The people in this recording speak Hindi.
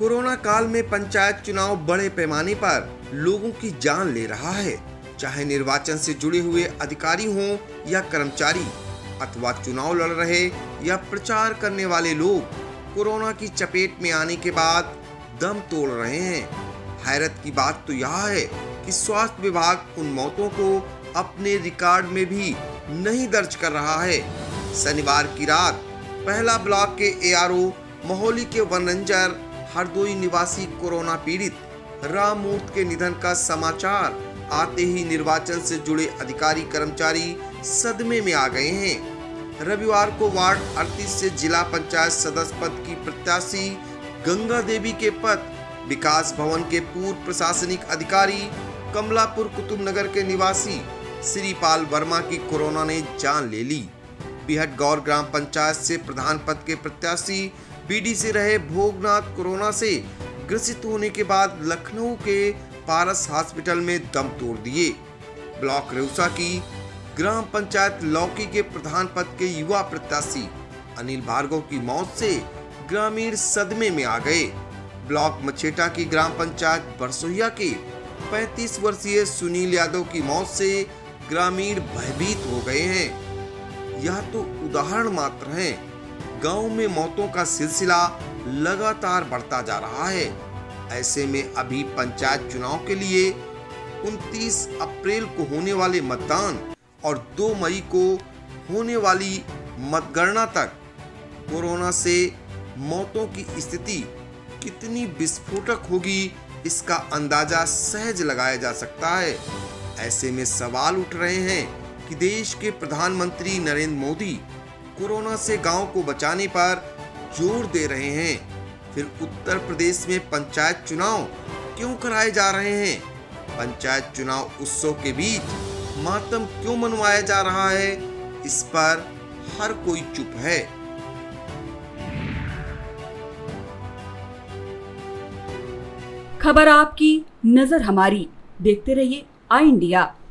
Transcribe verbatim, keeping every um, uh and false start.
कोरोना काल में पंचायत चुनाव बड़े पैमाने पर लोगों की जान ले रहा है। चाहे निर्वाचन से जुड़े हुए अधिकारी हों या कर्मचारी अथवा चुनाव लड़ रहे या प्रचार करने वाले लोग, कोरोना की चपेट में आने के बाद दम तोड़ रहे हैं। हैरत की बात तो यह है कि स्वास्थ्य विभाग उन मौतों को अपने रिकॉर्ड में भी नहीं दर्ज कर रहा है। शनिवार की रात पहला ब्लॉक के एआरओ, मोहाली के वन रेंजर, हरदोई निवासी कोरोना पीड़ित राममूर्ति के निधन का समाचार आते ही निर्वाचन से जुड़े अधिकारी कर्मचारी सदमे में आ गए हैं। रविवार को वार्ड अड़तीस से जिला पंचायत सदस्य पद की प्रत्याशी गंगा देवी के पद विकास भवन के पूर्व प्रशासनिक अधिकारी कमलापुर कुतुब नगर के निवासी श्रीपाल वर्मा की कोरोना ने जान ले ली। बिहट गौर ग्राम पंचायत से प्रधान पद के प्रत्याशी बीडी से रहे भोगनाथ कोरोना से ग्रसित होने के बाद लखनऊ के पारस हॉस्पिटल में दम तोड़ दिए। ब्लॉक रेउसा की ग्राम पंचायत लौकी के प्रधान पद के युवा प्रत्याशी अनिल भार्गव की मौत से ग्रामीण सदमे में आ गए। ब्लॉक मछेटा की ग्राम पंचायत बरसोहिया के पैंतीस वर्षीय सुनील यादव की मौत से ग्रामीण भयभीत हो गए हैं। यह तो उदाहरण मात्र हैं। गांव में मौतों का सिलसिला लगातार बढ़ता जा रहा है। ऐसे में अभी पंचायत चुनाव के लिए उनतीस अप्रैल को होने वाले मतदान और दो मई को होने वाली मतगणना तक कोरोना से मौतों की स्थिति कितनी विस्फोटक होगी, इसका अंदाजा सहज लगाया जा सकता है। ऐसे में सवाल उठ रहे हैं कि देश के प्रधानमंत्री नरेंद्र मोदी कोरोना से गांव को बचाने पर जोर दे रहे हैं, फिर उत्तर प्रदेश में पंचायत चुनाव क्यों कराए जा रहे हैं? पंचायत चुनाव उत्सव के बीच मातम क्यों मनवाया जा रहा है? इस पर हर कोई चुप है। खबर आपकी, नजर हमारी। देखते रहिए आई इंडिया।